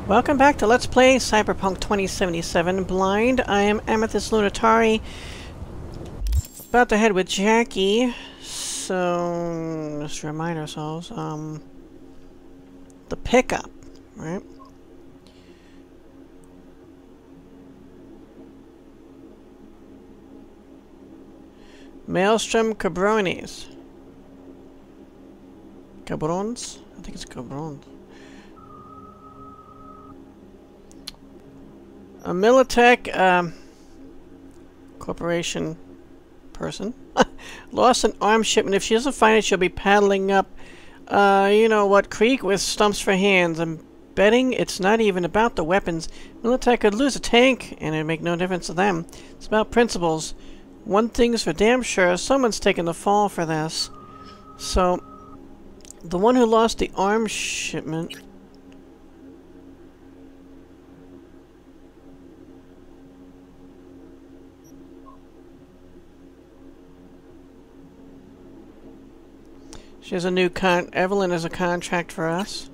Welcome back to Let's Play Cyberpunk 2077 Blind. I am Amethyst Lunatari. About to head with Jackie. So, let's remind ourselves. The pickup, right? Maelstrom Cabrones. Cabrons? I think it's Cabrons. A Militech corporation person lost an arms shipment. If she doesn't find it, she'll be paddling up, you know what creek with stumps for hands. I'm betting it's not even about the weapons. Militech could lose a tank, and it'd make no difference to them. It's about principles. One thing's for damn sure, someone's taking the fall for this. So, the one who lost the arms shipment... She has a new Evelyn has a contract for us.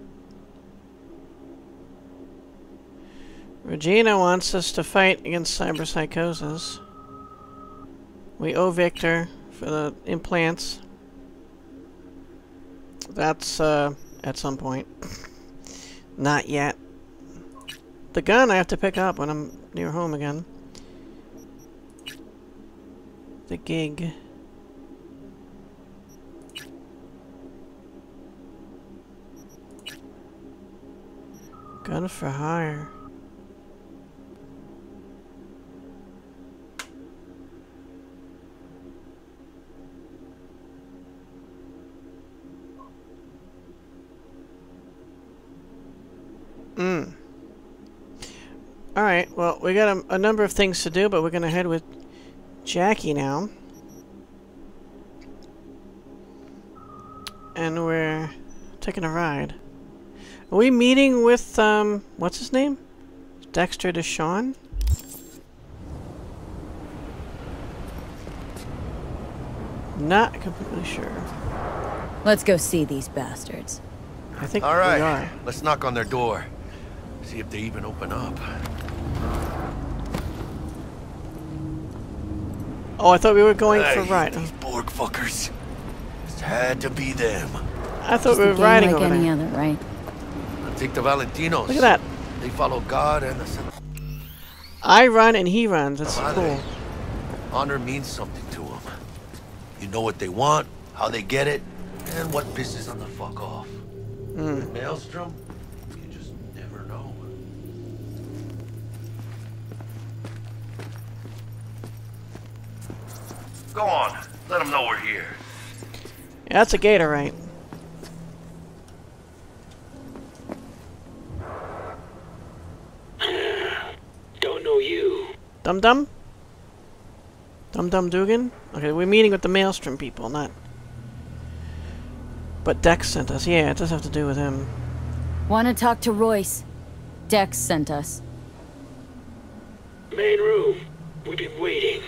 Regina wants us to fight against cyberpsychosis. We owe Victor for the implants. That's, at some point. Not yet. The gun I have to pick up when I'm near home again. The gig. Gun for hire. Alright, well, we got a number of things to do, but we're gonna head with Jackie now. And we're taking a ride. Are we meeting with, what's his name? Dexter Deshawn? Not completely sure. Let's go see these bastards. I think all right, we are. Let's knock on their door. See if they even open up. Oh, I thought we were going for a ride. These Borg fuckers. This had to be them. I thought we were riding like over any there. other, right? Take the Valentinos. Look at that. They follow God and the... I run and he runs. That's Madre. cool. Honor means something to them. You know what they want, how they get it, and what pisses them the fuck off. With Maelstrom, you just never know. Go on, let them know we're here. Yeah, that's a gator, right? Don't know you. Dum-Dum? Dum-Dum Dugan? Okay, we're meeting with the Maelstrom people, not... But Dex sent us. Yeah, it does have to do with him. Want to talk to Royce? Dex sent us. Main room. We've been waiting.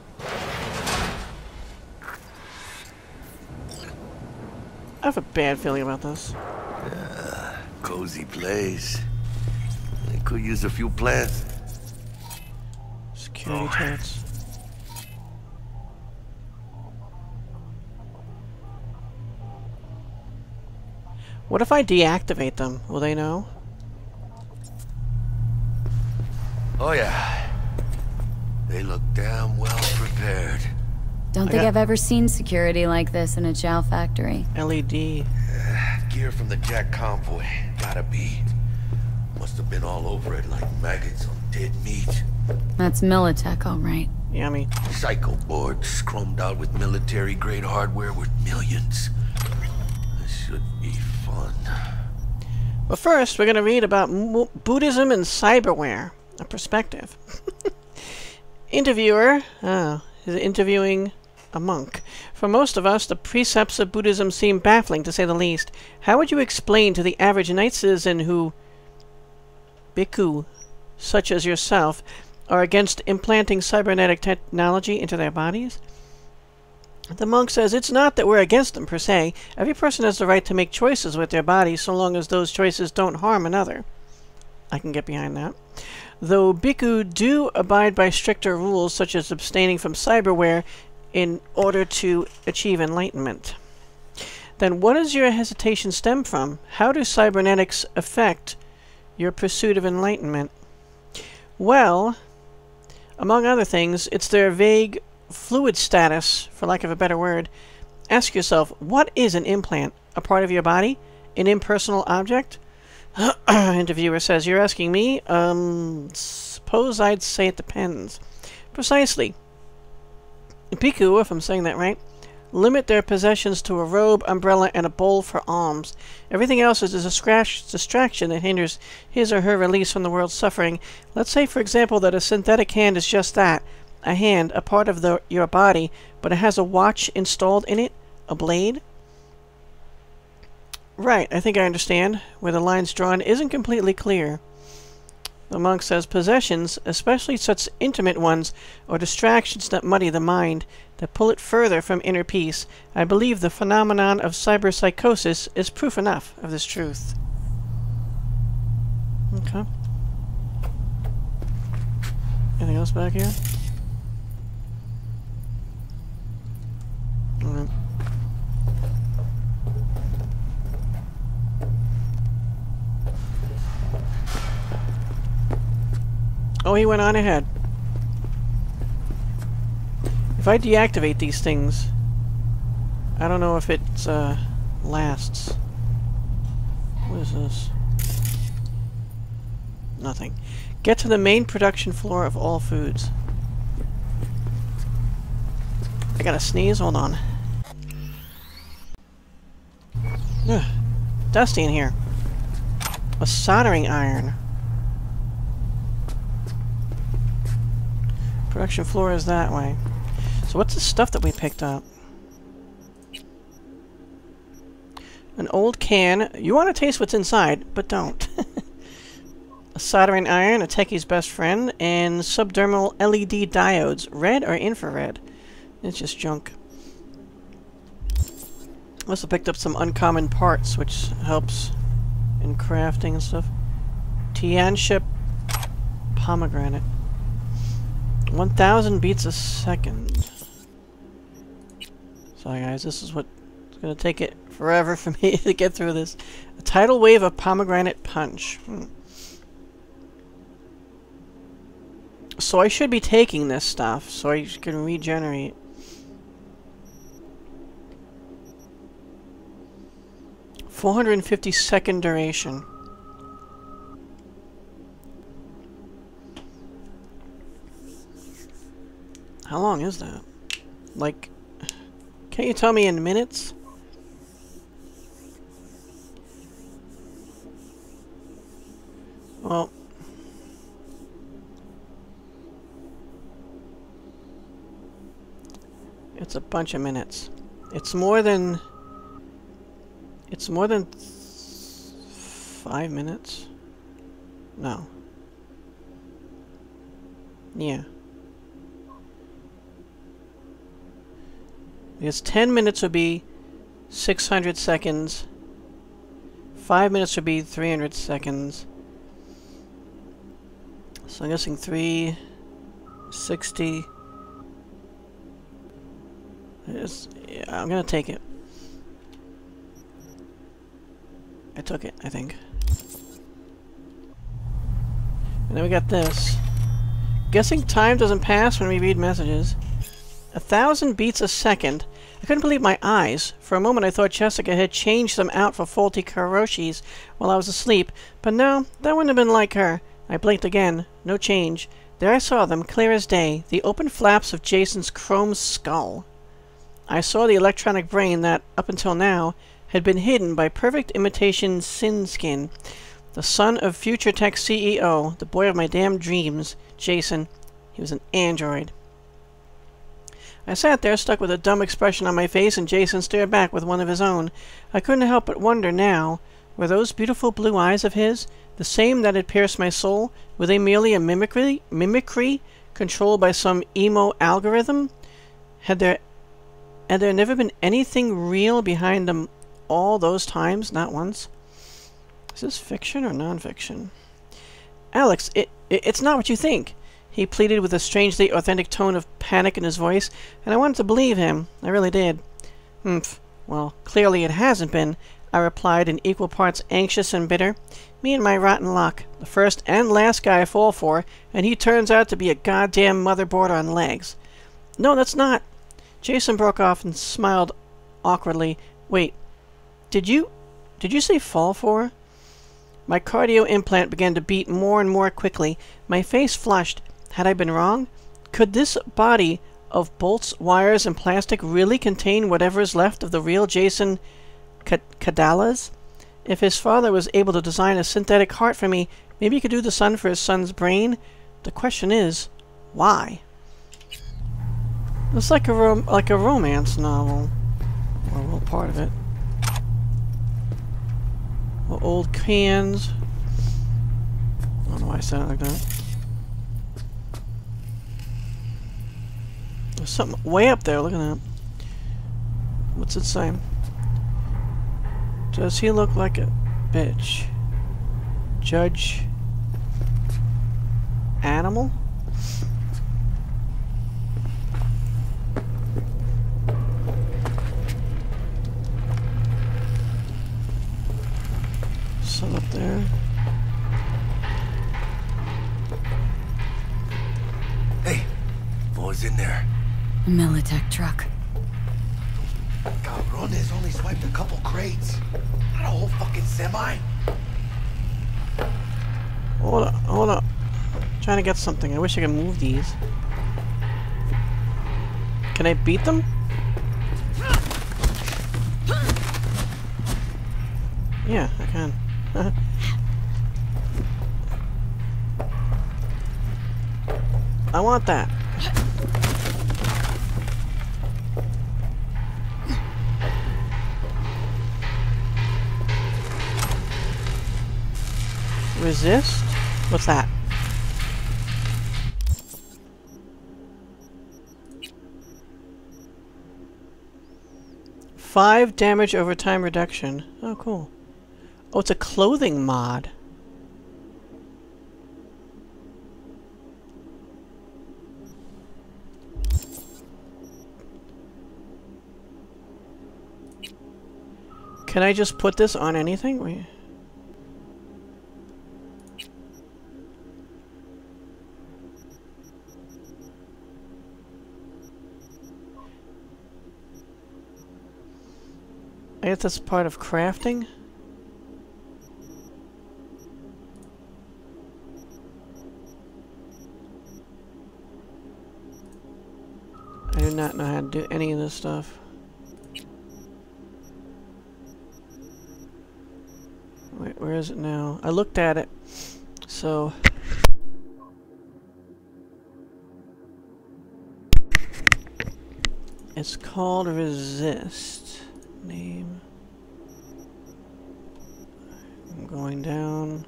I have a bad feeling about this. Cozy place. They could use a few plants. Security turrets. What if I deactivate them? Will they know? Oh yeah. They look damn well prepared. Don't think I've ever seen security like this in a chow factory. LED. Gear from the Jack convoy. Gotta be. Must have been all over it like maggots on dead meat. That's Militech, all right. Yummy. Psycho boards scrummed out with military-grade hardware worth millions. This should be fun. But first, we're going to read about Buddhism and cyberware. A perspective. Interviewer. Oh, is interviewing a monk. For most of us, the precepts of Buddhism seem baffling, to say the least. How would you explain to the average night citizen who... bhikkhu, such as yourself, are against implanting cybernetic technology into their bodies? The monk says it's not that we're against them per se. Every person has the right to make choices with their body so long as those choices don't harm another. I can get behind that. Though Bhikkhu do abide by stricter rules, such as abstaining from cyberware in order to achieve enlightenment. Then what does your hesitation stem from? How do cybernetics affect your pursuit of enlightenment? Well, among other things, it's their vague fluid status, for lack of a better word. Ask yourself, what is an implant? A part of your body? An impersonal object? Interviewer says, you're asking me? Suppose I'd say it depends. Precisely. Bhikkhu, if I'm saying that right, limit their possessions to a robe, umbrella, and a bowl for alms. Everything else is a distraction that hinders his or her release from the world's suffering. Let's say, for example, that a synthetic hand is just that. A hand, a part of your body, but it has a watch installed in it? A blade? Right, I think I understand. Where the line's drawn isn't completely clear. The monk says, possessions, especially such intimate ones, are distractions that muddy the mind, that pull it further from inner peace. I believe the phenomenon of cyberpsychosis is proof enough of this truth. Okay. Anything else back here? Alright. Oh, he went on ahead. If I deactivate these things, I don't know if it lasts. What is this? Nothing. Get to the main production floor of all foods. I gotta sneeze, hold on. Ugh, dusty in here. A soldering iron. Production floor is that way. So what's the stuff that we picked up? An old can. You want to taste what's inside, but don't. A soldering iron, a techie's best friend, and subdermal LED diodes. Red or infrared? It's just junk. Also picked up some uncommon parts, which helps in crafting and stuff. Tianship pomegranate. 1,000 beats a second. Sorry guys, this is what's gonna take it forever for me to get through this. A tidal wave of pomegranate punch. So I should be taking this stuff so I can regenerate. "450-second duration." How long is that? Like, can't you tell me in minutes? Well, it's a bunch of minutes. It's more than 5 minutes? No. Yeah. Because 10 minutes would be 600 seconds. 5 minutes would be 300 seconds. So I'm guessing 360. Yeah, I'm gonna take it. I took it, I think. And then we got this. Guessing time doesn't pass when we read messages. 1,000 beats a second. I couldn't believe my eyes. For a moment I thought Jessica had changed them out for faulty Karoshis while I was asleep. But no, that wouldn't have been like her. I blinked again. No change. There I saw them, clear as day. The open flaps of Jason's chrome skull. I saw the electronic brain that, up until now, had been hidden by perfect imitation sin skin. The son of Future Tech CEO, the boy of my damn dreams, Jason. He was an android. I sat there, stuck with a dumb expression on my face, and Jason stared back with one of his own. I couldn't help but wonder now, were those beautiful blue eyes of his, the same that had pierced my soul? Were they merely a mimicry controlled by some emo algorithm? Had there never been anything real behind them all those times? Not once. Is this fiction or non-fiction? Alex, it's not what you think. He pleaded with a strangely authentic tone of panic in his voice, and I wanted to believe him. I really did. Humph. Well, clearly it hasn't been, I replied in equal parts anxious and bitter. Me and my rotten luck. The first and last guy I fall for, and he turns out to be a goddamn motherboard on legs. No, that's not. Jason broke off and smiled awkwardly. Wait, did you say fall for? My cardio implant began to beat more and more quickly. My face flushed. Had I been wrong? Could this body of bolts, wires, and plastic really contain whatever is left of the real Jason Kadalas? If his father was able to design a synthetic heart for me, maybe he could do the same for his son's brain? The question is, why? It's like a romance novel. Or a little part of it. Well, old cans. I don't know why I sound like that. There's something way up there, look at that. What's it say? Does he look like a bitch? Judge Animal? Some up there. Hey, what was in there? A Militech truck. Cabrones only swiped a couple crates. Not a whole fucking semi. Hold up. Trying to get something. I wish I could move these. Can I beat them? Yeah, I can. I want that. Resist? What's that? Five damage over time reduction. Oh, cool. Oh, it's a clothing mod. Can I just put this on anything? Wait. I guess that's part of crafting. I do not know how to do any of this stuff. Wait, where is it now? I looked at it, so... It's called Resist. Name. I'm going down.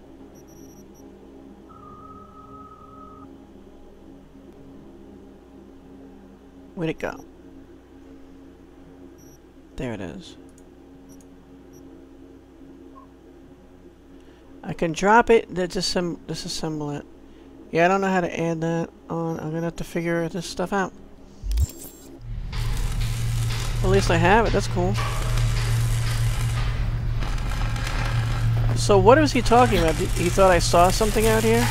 Where'd it go? There it is. I can drop it, disassemble it. Yeah, I don't know how to add that on. I'm gonna have to figure this stuff out. Well, at least I have it, that's cool. So what was he talking about? He thought I saw something out here?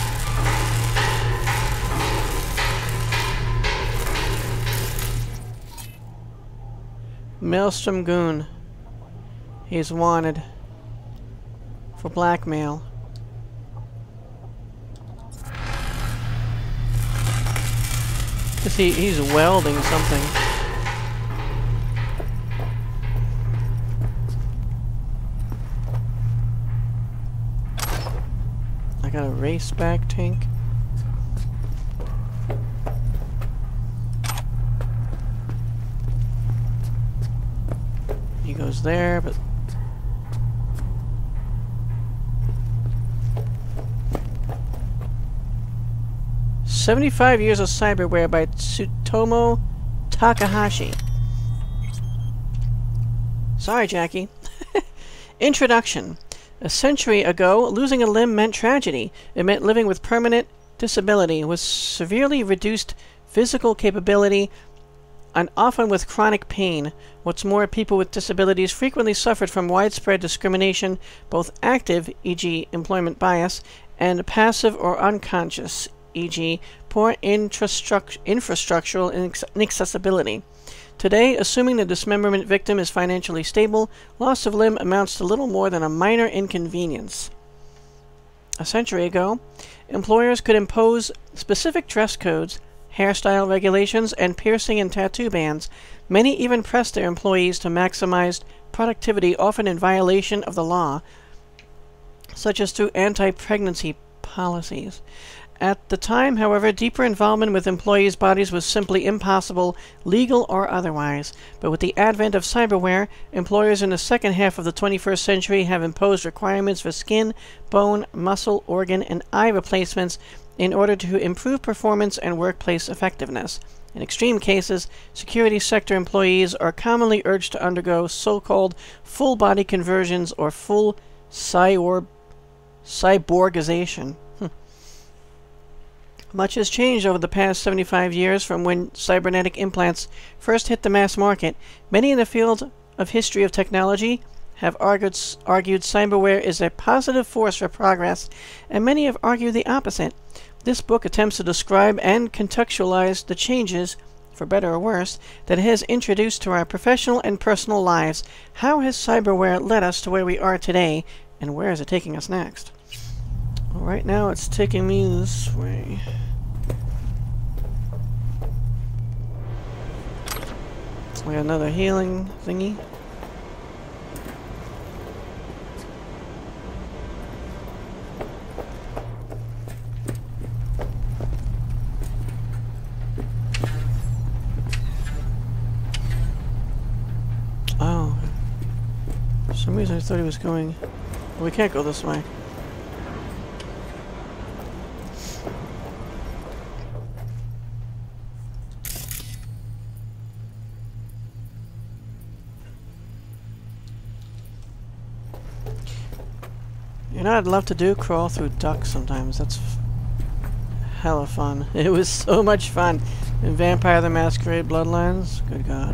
Maelstrom Goon. He's wanted for blackmail. He's welding something. I got a race back tank. He goes there, but 75 Years of Cyberware by Tsutomu Takahashi. Sorry, Jackie. Introduction. A century ago, losing a limb meant tragedy. It meant living with permanent disability, with severely reduced physical capability, and often with chronic pain. What's more, people with disabilities frequently suffered from widespread discrimination, both active, e.g. employment bias, and passive or unconscious, e.g. poor infrastructural inaccessibility. Today, assuming the dismemberment victim is financially stable, loss of limb amounts to little more than a minor inconvenience. A century ago, employers could impose specific dress codes, hairstyle regulations, and piercing and tattoo bans. Many even pressed their employees to maximize productivity, often in violation of the law, such as through anti-pregnancy policies. At the time, however, deeper involvement with employees' bodies was simply impossible, legal or otherwise. But with the advent of cyberware, employers in the second half of the 21st century have imposed requirements for skin, bone, muscle, organ, and eye replacements in order to improve performance and workplace effectiveness. In extreme cases, security sector employees are commonly urged to undergo so-called full-body conversions or full cyborgization. Much has changed over the past 75 years from when cybernetic implants first hit the mass market. Many in the field of history of technology have argued cyberware is a positive force for progress, and many have argued the opposite. This book attempts to describe and contextualize the changes, for better or worse, that it has introduced to our professional and personal lives. How has cyberware led us to where we are today, and where is it taking us next? Well, right now it's taking me this way. We got another healing thingy. Oh. For some reason I thought he was going... Well, we can't go this way. You know what I'd love to do? Crawl through ducks sometimes. That's hella fun. It was so much fun. In Vampire the Masquerade Bloodlines. Good God.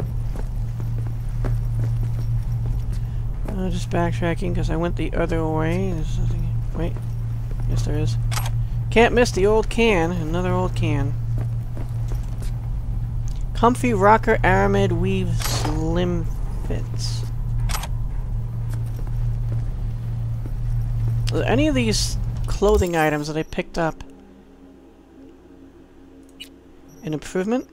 Just backtracking because I went the other way. There's nothing... Wait. Yes, there is. Can't miss the old can. Another old can. Comfy rocker aramid weave slim fits. Are there any of these clothing items that I picked up an improvement?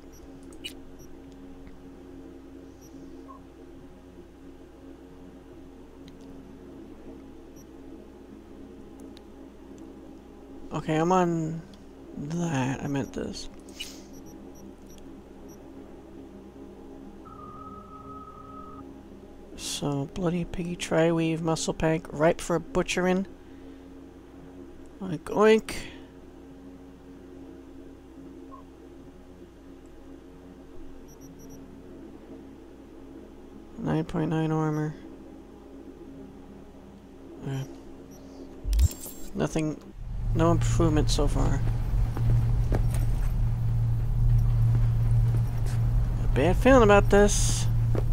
Okay, I'm on that. I meant this. So, bloody piggy tri-weave muscle pack, ripe for butchering. Oink oink. .9 armor. Okay. Nothing, no improvement so far. A bad feeling about this.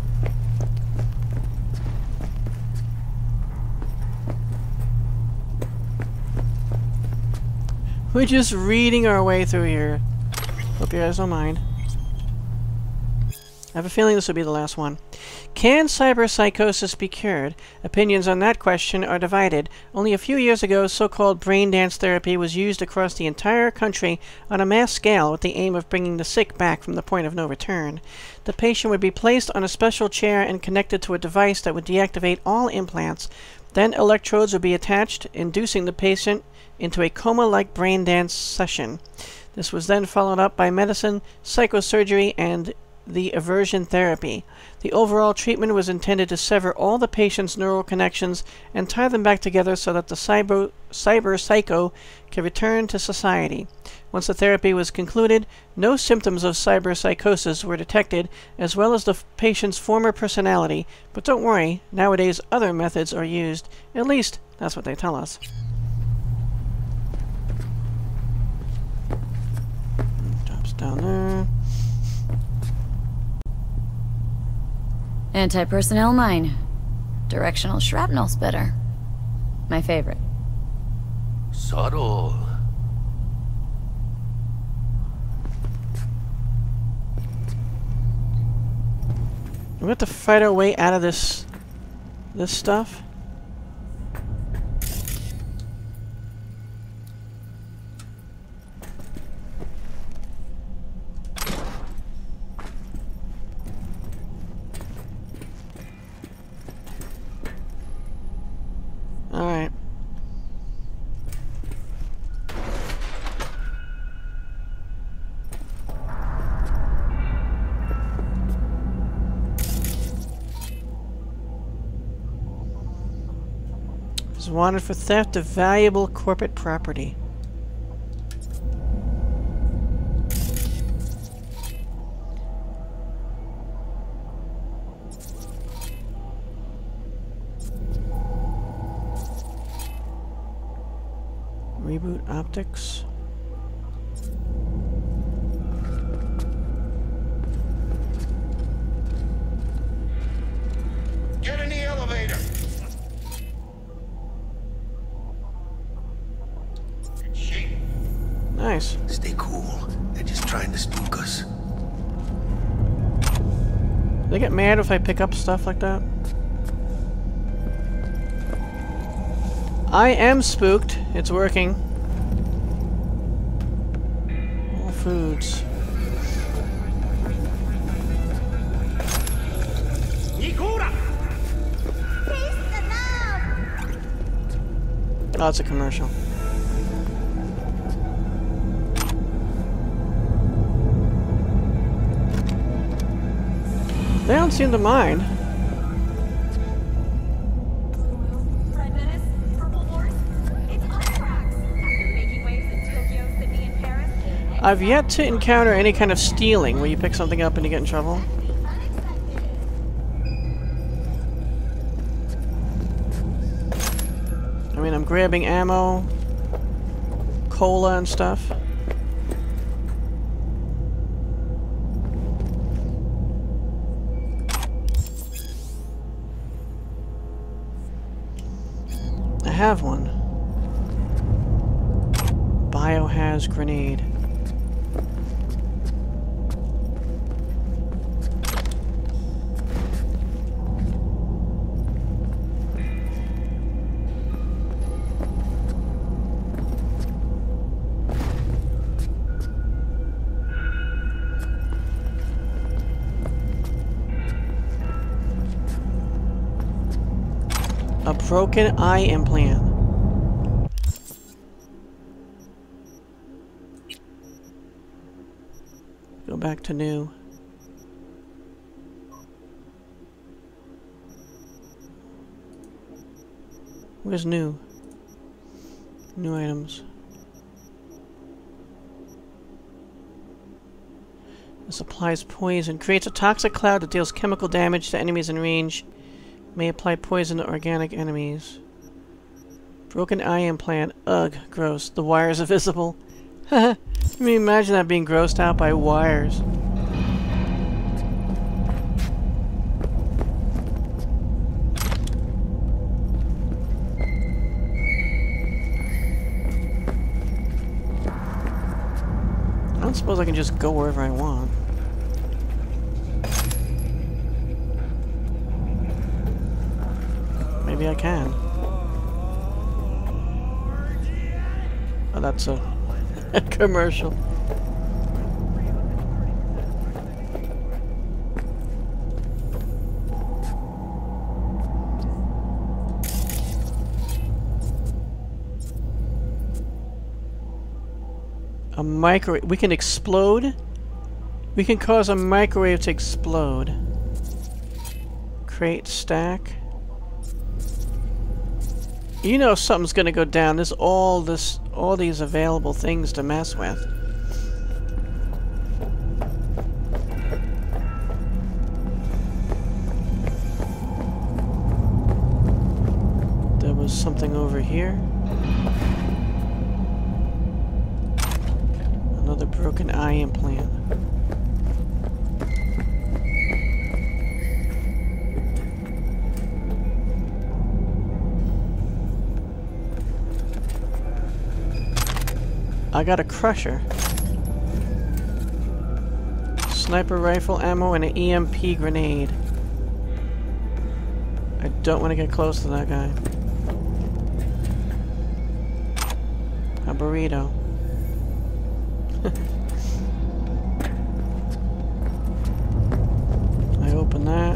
We're just reading our way through here. Hope you guys don't mind. I have a feeling this will be the last one. Can cyberpsychosis be cured? Opinions on that question are divided. Only a few years ago, so-called brain dance therapy was used across the entire country on a mass scale with the aim of bringing the sick back from the point of no return. The patient would be placed on a special chair and connected to a device that would deactivate all implants. Then electrodes would be attached, inducing the patient into a coma-like brain dance session. This was then followed up by medicine, psychosurgery, and the aversion therapy. The overall treatment was intended to sever all the patient's neural connections and tie them back together so that the cyber psycho could return to society. Once the therapy was concluded, no symptoms of cyberpsychosis were detected, as well as the patient's former personality. But don't worry, nowadays other methods are used. At least, That's what they tell us. Drops down there. Anti-personnel mine. Directional shrapnel spitter. My favorite. Subtle. We have to fight our way out of this stuff. All right. Is wanted for theft of valuable corporate property. Reboot optics. Get in the elevator. Nice. Stay cool. They're just trying to spook us. They get mad if I pick up stuff like that? I am spooked. It's working. All foods. Oh, it's a commercial. They don't seem to mind. I've yet to encounter any kind of stealing where you pick something up and you get in trouble. I mean, I'm grabbing ammo, cola and stuff. I have one. Biohazard grenade. A broken eye implant. Go back to new. Where's new? New items. This applies poison. Creates a toxic cloud that deals chemical damage to enemies in range. May apply poison to organic enemies. Broken eye implant. Ugh, gross. The wires are visible. Haha. I mean, imagine that being grossed out by wires. I don't suppose I can just go wherever I want. Maybe I can. Oh, that's a commercial. A microwave. We can explode. We can cause a microwave to explode. Crate stack. You know something's gonna go down. There's all these available things to mess with. There was something over here. Another broken eye implant. I got a crusher. Sniper rifle ammo and an EMP grenade. I don't want to get close to that guy. A burrito. I open that.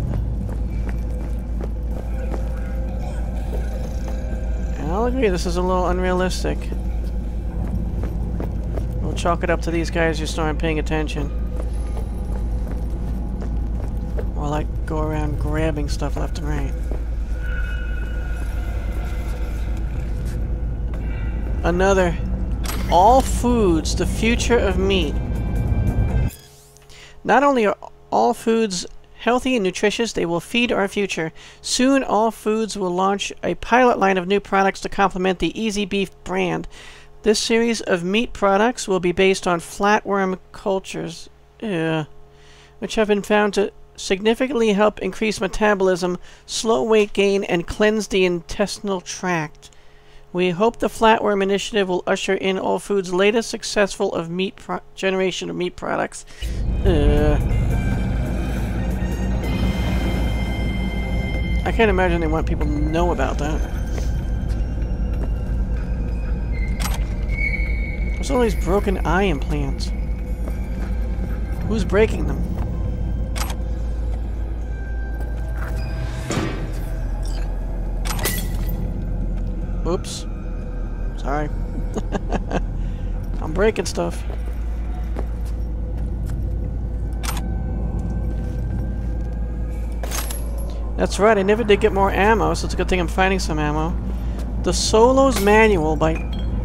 And I'll agree, this is a little unrealistic. We'll chalk it up to these guys just aren't paying attention. While I go around grabbing stuff left and right. Another. All foods, the future of meat. Not only are all foods healthy and nutritious, they will feed our future. Soon, all foods will launch a pilot line of new products to complement the Easy Beef brand. This series of meat products will be based on flatworm cultures, which have been found to significantly help increase metabolism, slow weight gain, and cleanse the intestinal tract. We hope the Flatworm Initiative will usher in All Foods' latest successful of generation of meat products. I can't imagine they want people to know about that. What's all these broken eye implants? Who's breaking them? Oops. Sorry. I'm breaking stuff. That's right, I never did get more ammo, so it's a good thing I'm finding some ammo. The Solo's Manual by...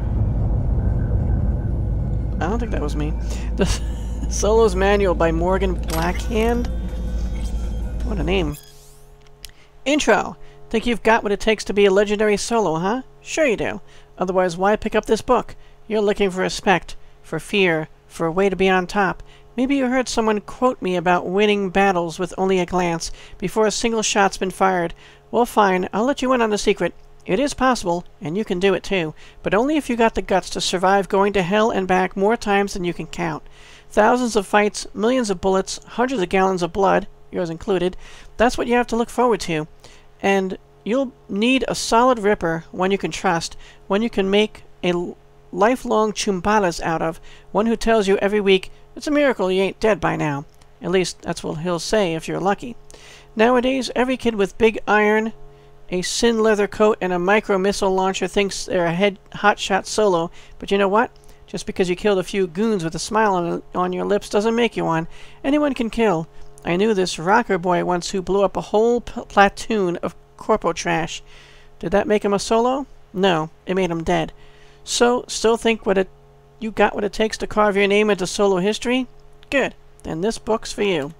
I don't think that was me. The Solo's Manual by Morgan Blackhand? What a name. Intro. Think you've got what it takes to be a legendary solo, huh? Sure you do. Otherwise, why pick up this book? You're looking for respect, for fear, for a way to be on top. Maybe you heard someone quote me about winning battles with only a glance, before a single shot's been fired. Well, fine, I'll let you in on the secret. It is possible, and you can do it too, but only if you got the guts to survive going to hell and back more times than you can count. Thousands of fights, millions of bullets, hundreds of gallons of blood, yours included. That's what you have to look forward to. And you'll need a solid ripper, one you can trust, one you can make a lifelong chumbalas out of, one who tells you every week, it's a miracle you ain't dead by now. At least, that's what he'll say if you're lucky. Nowadays, every kid with big iron, a sin leather coat, and a micro-missile launcher thinks they're a hotshot solo, but you know what? Just because you killed a few goons with a smile on your lips doesn't make you one. Anyone can kill. I knew this rocker boy once who blew up a whole platoon of corpo trash. Did that make him a solo? No, it made him dead. So, still think you got what it takes to carve your name into solo history? Good. Then this book's for you.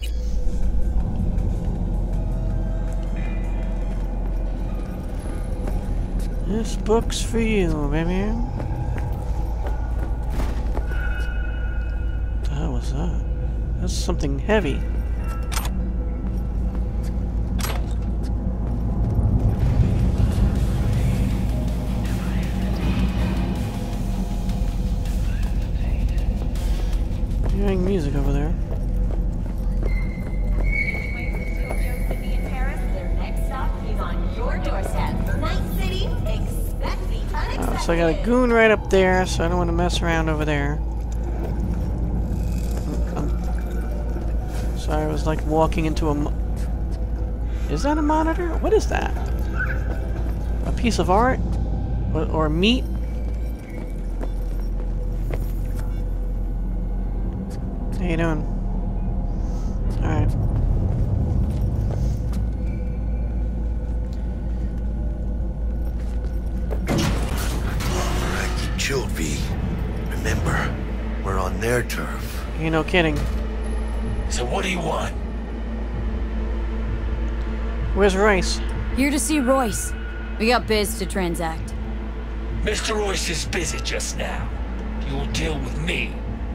This book's for you, baby. What the hell was that? That's something heavy. Hearing music over there. So I got a goon right up there, so I don't want to mess around over there. Sorry, I was like walking into a... Is that a monitor? What is that? A piece of art? Or meat? How you doing? Alright. Alright, you chilled, V. Remember, we're on their turf. Ain't no kidding. So what do you want? Where's Royce? Here to see Royce. We got biz to transact. Mr. Royce is busy just now. You'll deal with me.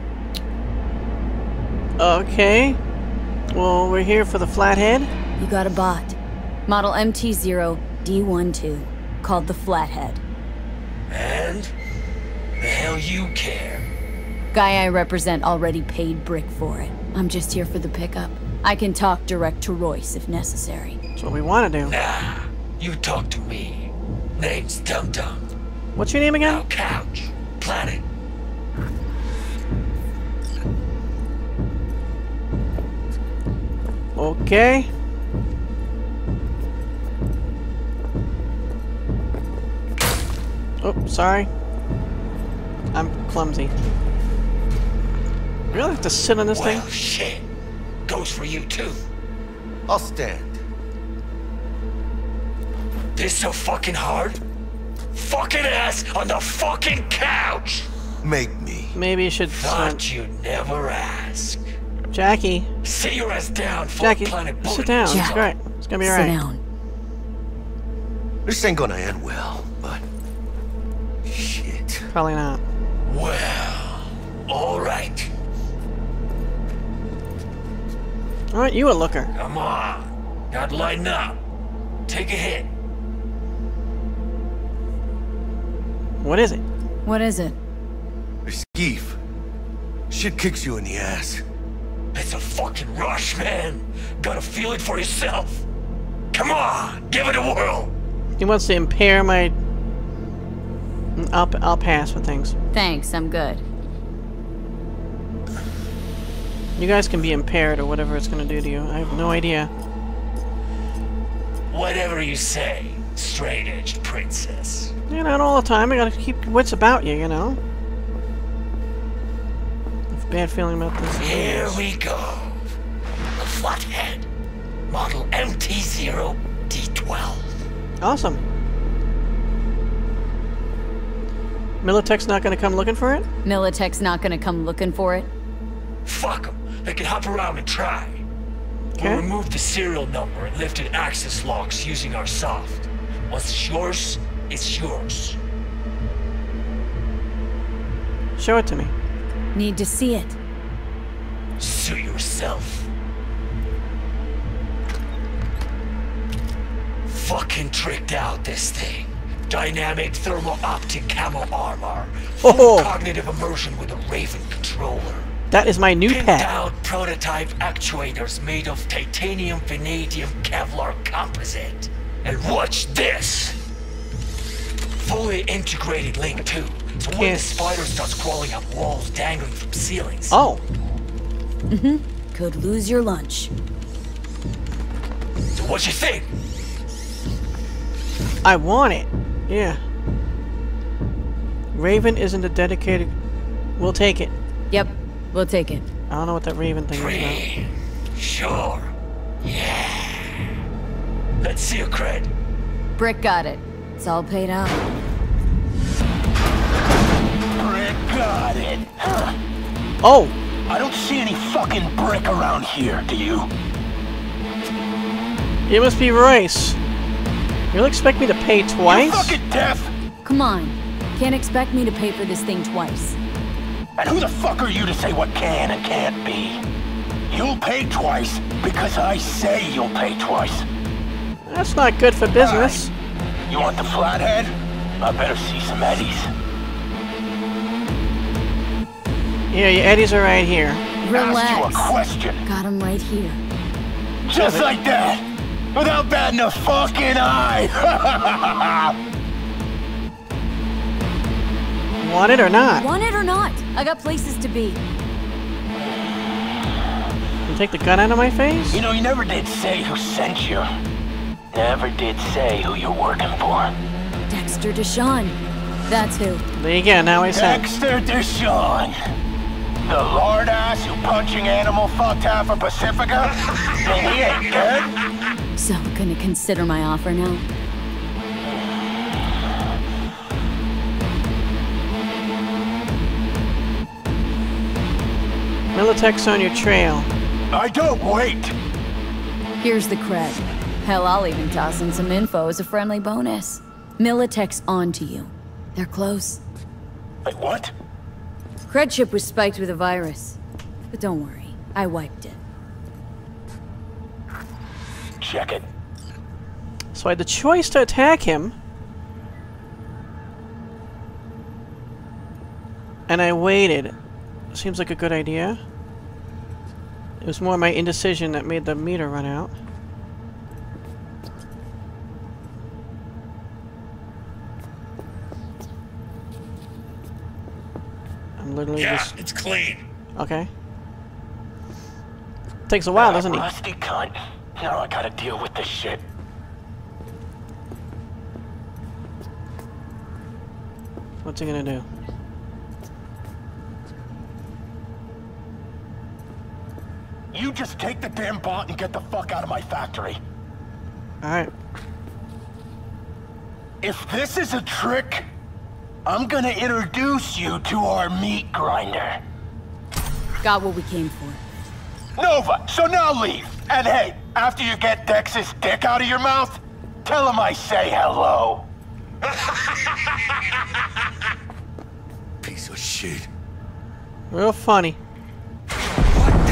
Okay. Well, we're here for the Flathead. You got a bot. Model MT0D12, called the Flathead. And? The hell you care? Guy I represent already paid Brick for it. I'm just here for the pickup. I can talk direct to Royce if necessary. That's what we want to do. Nah, you talk to me. Name's Dum Dum. What's your name again? Now couch. Planet. Okay. Oh, sorry. I'm clumsy. Really have to sit on this thing? Well, shit. Goes for you too. I'll stand. This so fucking hard? Fucking ass on the fucking couch! Make me. Maybe you should. Thought you'd never ask. Jackie. Sit your ass down for Jackie, Planet Bullet. sit down. Jack, It's great. It's gonna be Sit alright. down. This ain't gonna end well, but... Shit. Probably not. Well, alright. Aren't you a looker? Come on. Gotta lighten up. Take a hit. What is it? What is it? Skeef. Shit kicks you in the ass. It's a fucking rush, man. Gotta feel it for yourself. Come on, give it a whirl. He wants to impair my... I'll pass for things. Thanks, I'm good. You guys can be impaired or whatever it's gonna do to you. I have no idea. Whatever you say, straight-edged princess. Yeah, not all the time. I gotta keep your wits about you, you know? I have a bad feeling about this. Here we go. The Flathead. Model MT0D12. Awesome. Militech's not gonna come looking for it? Militech's not gonna come looking for it. Fuck them. They can hop around and try. Okay. We'll remove the serial number and lifted access logs using our soft. Once it's yours, it's yours. Show it to me. Need to see it. Suit yourself. Fucking tricked out this thing. Dynamic thermo-optic camo armor. Full Oh. cognitive immersion with a Raven controller. That is my new Pinned pet. out prototype actuators made of titanium, vanadium, Kevlar composite. And watch this! Fully integrated link too. So when the Yes. spider starts crawling up walls dangling from ceilings. Oh. Could lose your lunch. So what you think? I want it. Yeah. Raven isn't a dedicated... We'll take it. Yep, we'll take it. I don't know what that Raven thing is Free. Sure. Yeah. Let's see your cred. Brick got it. It's all paid out. Brick got it. Huh. about. Oh! I don't see any fucking brick around here, do you? It must be Royce. You'll expect me to pay You twice? fucking deaf? Come on. Can't expect me to pay for this thing twice. And who the fuck are you to say what can and can't be? You'll pay twice because I say you'll pay twice. That's not good for business. You want the Flathead? I better see some eddies. Yeah, your eddies are right here. Ask you a Relax. question. Got him right here. Just like that. Without batting a fucking eye. Want it or not? Want it or not? I got places to be. You take the gun out of my face? You know, you never did say who sent you. Never did say who you're working for. Dexter Deshawn. That's who. There you go, now I said. Dexter Deshawn. The lard ass who punching animal fucked half of Pacifica? And he ain't dead? So, gonna consider my offer now? Militech's on your trail. I don't wait. Here's the cred. Hell, I'll even toss in some info as a friendly bonus. Militech's on to you. They're close. Wait, what? Cred ship was spiked with a virus. But don't worry, I wiped it. Check it. So I had the choice to attack him. And I waited. Seems like a good idea. It was more my indecision that made the meter run out. I'm literally just... it's clean. Okay. Takes a while, doesn't it? Rusty cunt. Now I gotta deal with this shit. What's he gonna do? You just take the damn bot and get the fuck out of my factory. Alright. If this is a trick, I'm gonna introduce you to our meat grinder. Got what we came for. Nova, so now leave. And hey, after you get Dex's dick out of your mouth, tell him I say hello. Piece of shit. Real funny.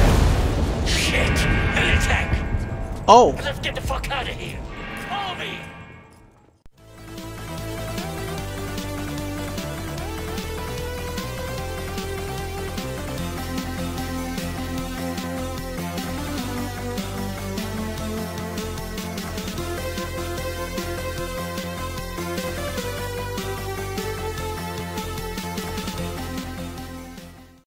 Shit! Militech! Oh! Let's get the fuck out of here! Follow me!